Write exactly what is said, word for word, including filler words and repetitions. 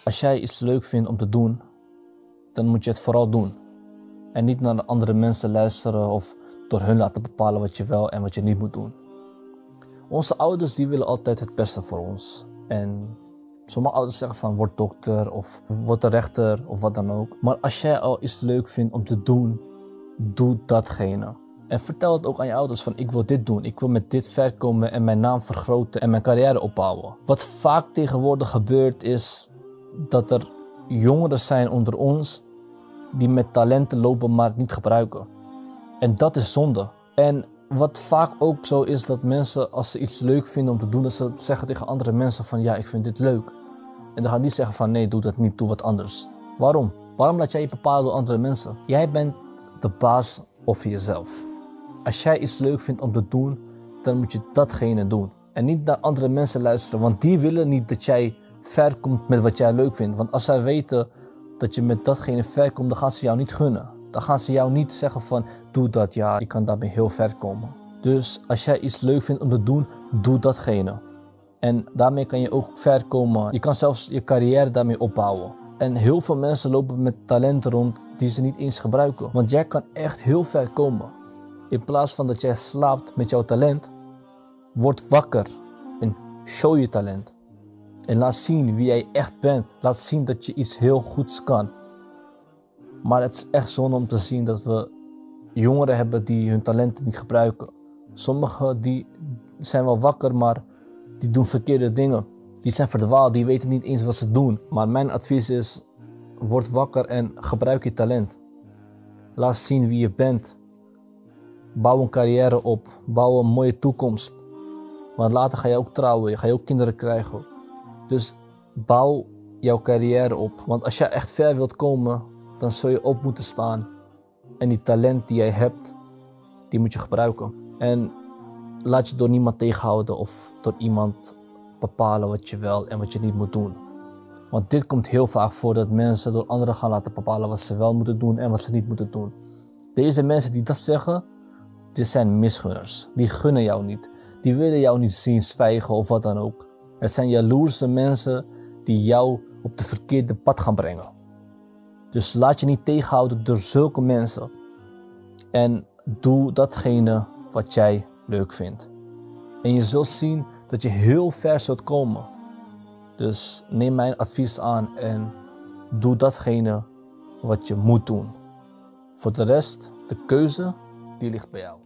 Als jij iets leuk vindt om te doen, dan moet je het vooral doen. En niet naar andere mensen luisteren of door hun laten bepalen wat je wel en wat je niet moet doen. Onze ouders die willen altijd het beste voor ons. En sommige ouders zeggen van word dokter of word een rechter of wat dan ook. Maar als jij al iets leuk vindt om te doen, doe datgene. En vertel het ook aan je ouders van ik wil dit doen. Ik wil met dit ver komen en mijn naam vergroten en mijn carrière opbouwen. Wat vaak tegenwoordig gebeurt is dat er jongeren zijn onder ons die met talenten lopen maar het niet gebruiken. En dat is zonde. En wat vaak ook zo is dat mensen als ze iets leuk vinden om te doen, dat ze zeggen tegen andere mensen van ja, ik vind dit leuk. En dan gaan die zeggen van nee, doe dat niet, doe wat anders. Waarom? Waarom laat jij je bepalen door andere mensen? Jij bent de baas over jezelf. Als jij iets leuk vindt om te doen, dan moet je datgene doen. En niet naar andere mensen luisteren, want die willen niet dat jij ver komt met wat jij leuk vindt. Want als zij weten dat je met datgene ver komt, dan gaan ze jou niet gunnen. Dan gaan ze jou niet zeggen van doe dat, ja, je kan daarmee heel ver komen. Dus als jij iets leuk vindt om te doen, doe datgene. En daarmee kan je ook ver komen. Je kan zelfs je carrière daarmee opbouwen. En heel veel mensen lopen met talenten rond die ze niet eens gebruiken. Want jij kan echt heel ver komen. In plaats van dat jij slaapt met jouw talent, word wakker en show je talent. En laat zien wie jij echt bent. Laat zien dat je iets heel goeds kan. Maar het is echt zonde om te zien dat we jongeren hebben die hun talenten niet gebruiken. Sommigen die zijn wel wakker, maar die doen verkeerde dingen. Die zijn verdwaald, die weten niet eens wat ze doen. Maar mijn advies is, word wakker en gebruik je talent. Laat zien wie je bent. Bouw een carrière op. Bouw een mooie toekomst. Want later ga je ook trouwen, ga je ook kinderen krijgen. Dus bouw jouw carrière op. Want als je echt ver wilt komen, dan zul je op moeten staan. En die talent die jij hebt, die moet je gebruiken. En laat je door niemand tegenhouden of door iemand bepalen wat je wel en wat je niet moet doen. Want dit komt heel vaak voor dat mensen door anderen gaan laten bepalen wat ze wel moeten doen en wat ze niet moeten doen. Deze mensen die dat zeggen, dit zijn misgunners. Die gunnen jou niet. Die willen jou niet zien stijgen of wat dan ook. Het zijn jaloerse mensen die jou op de verkeerde pad gaan brengen. Dus laat je niet tegenhouden door zulke mensen. En doe datgene wat jij leuk vindt. En je zult zien dat je heel ver zult komen. Dus neem mijn advies aan en doe datgene wat je moet doen. Voor de rest, de keuze, die ligt bij jou.